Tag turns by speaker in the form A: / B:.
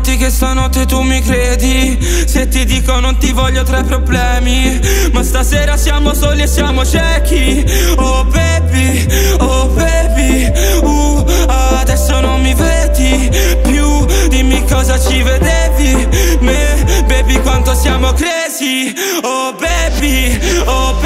A: prometti che stanotte tu mi credi? Se ti dico non ti voglio tre problemi, ma stasera siamo soli e siamo ciechi. Oh baby, adesso non mi vedi più, dimmi cosa ci vedevi. Me, baby, quanto siamo crazy. Oh baby,